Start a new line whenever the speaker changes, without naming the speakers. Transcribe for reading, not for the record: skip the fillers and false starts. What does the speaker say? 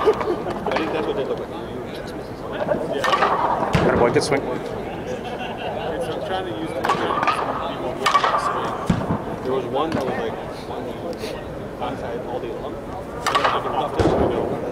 I think that's what they look like. You just misses something. Yeah.
Got a boy, good swing.
So I'm trying to use the people with the swing. There was one that was like on the outside all day long. And then I can left it,